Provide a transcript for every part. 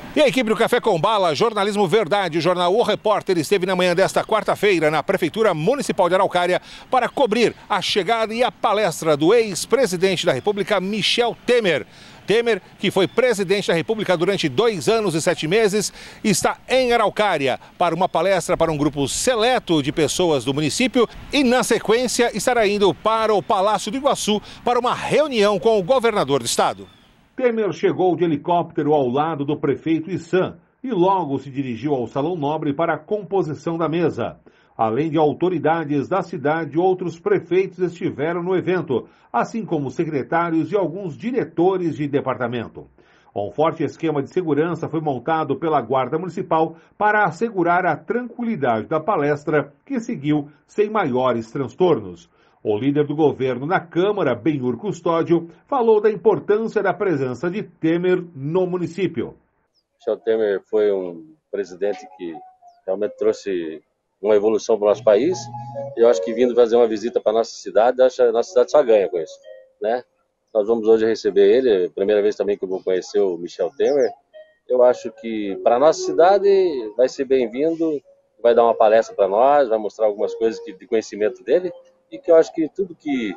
E a equipe do Café com Bala, Jornalismo Verdade, o jornal O Repórter, esteve na manhã desta quarta-feira na Prefeitura Municipal de Araucária para cobrir a chegada e a palestra do ex-presidente da República, Michel Temer. Temer, que foi presidente da República durante 2 anos e 7 meses, está em Araucária para uma palestra para um grupo seleto de pessoas do município e, na sequência, estará indo para o Palácio do Iguaçu para uma reunião com o governador do estado. Temer chegou de helicóptero ao lado do prefeito Issan e logo se dirigiu ao Salão Nobre para a composição da mesa. Além de autoridades da cidade, outros prefeitos estiveram no evento, assim como secretários e alguns diretores de departamento. Um forte esquema de segurança foi montado pela Guarda Municipal para assegurar a tranquilidade da palestra, que seguiu sem maiores transtornos. O líder do governo na Câmara, Benhur Custódio, falou da importância da presença de Temer no município. Michel Temer foi um presidente que realmente trouxe uma evolução para o nosso país. Eu acho que vindo fazer uma visita para a nossa cidade, acho que a nossa cidade só ganha com isso, né? Nós vamos hoje receber ele, primeira vez também que eu vou conhecer o Michel Temer. Eu acho que para a nossa cidade vai ser bem-vindo, vai dar uma palestra para nós, vai mostrar algumas coisas de conhecimento dele, e que eu acho que tudo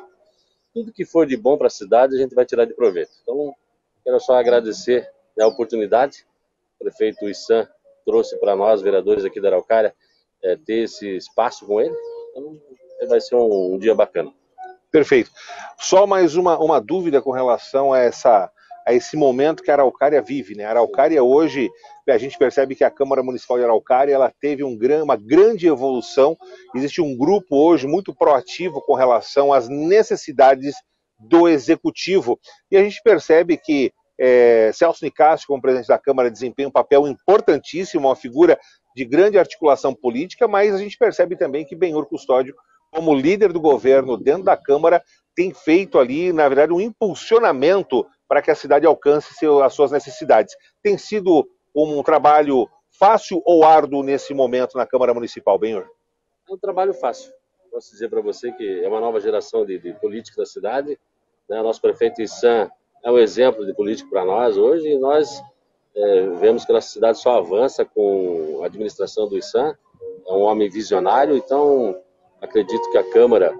que for de bom para a cidade a gente vai tirar de proveito. Então, quero só agradecer a oportunidade. O prefeito Issan trouxe para nós, vereadores aqui da Araucária, ter esse espaço com ele. Então, vai ser um dia bacana. Perfeito. Só mais uma dúvida com relação a esse momento que a Araucária vive, né? A Araucária hoje, a gente percebe que a Câmara Municipal de Araucária ela teve uma grande evolução. Existe um grupo hoje muito proativo com relação às necessidades do Executivo. E a gente percebe que Celso Nicásio, como presidente da Câmara, desempenha um papel importantíssimo, uma figura de grande articulação política, mas a gente percebe também que Benhur Custódio, como líder do governo dentro da Câmara, tem feito ali, na verdade, um impulsionamento para que a cidade alcance as suas necessidades. Tem sido um trabalho fácil ou árduo nesse momento na Câmara Municipal, Benhur? É um trabalho fácil. Posso dizer para você que é uma nova geração de políticos da cidade, né? Nosso prefeito Issan é um exemplo de político para nós hoje, e nós vemos que a nossa cidade só avança com a administração do Issan. É um homem visionário, então acredito que a Câmara,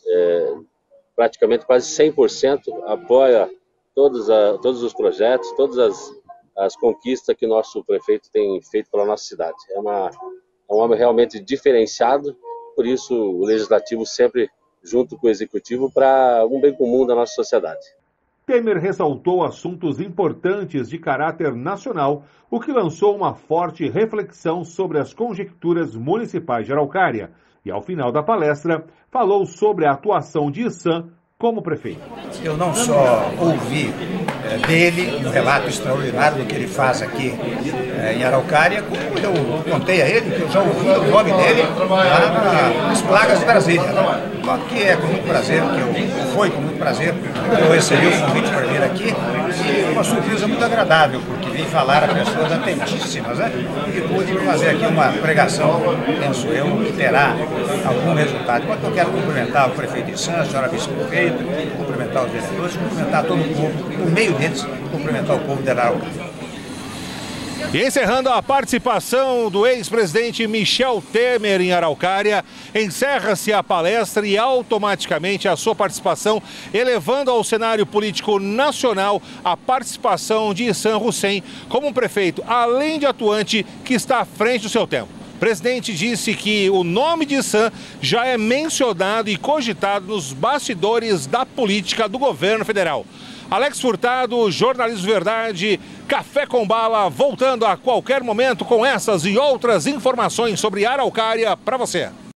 praticamente quase 100%, apoia todos os projetos, todas as conquistas que o nosso prefeito tem feito pela nossa cidade. É um homem realmente diferenciado, por isso o Legislativo sempre junto com o Executivo para um bem comum da nossa sociedade. Temer ressaltou assuntos importantes de caráter nacional, o que lançou uma forte reflexão sobre as conjecturas municipais de Araucária. E, ao final da palestra, falou sobre a atuação de Issan como prefeito. Eu não só ouvi dele um relato extraordinário do que ele faz aqui em Araucária, como eu contei a ele que eu já ouvi o nome dele lá nas plagas de Brasília. Que é com muito prazer, foi com muito prazer que eu recebi o convite para vir aqui, e uma surpresa muito agradável, porque vim falar a pessoas atentíssimas, né? E pude fazer aqui uma pregação, penso eu, que terá algum resultado. Enquanto eu quero cumprimentar o prefeito Issan, a senhora vice-prefeito, cumprimentar os vereadores, cumprimentar todo o povo, no meio deles, cumprimentar o povo de Araucária. E encerrando a participação do ex-presidente Michel Temer em Araucária, encerra-se a palestra e automaticamente a sua participação, elevando ao cenário político nacional a participação de Issan Hussein como um prefeito, além de atuante, que está à frente do seu tempo. O presidente disse que o nome de Issan já é mencionado e cogitado nos bastidores da política do governo federal. Alex Furtado, Jornalismo Verdade, Café com Bala, voltando a qualquer momento com essas e outras informações sobre Araucária para você.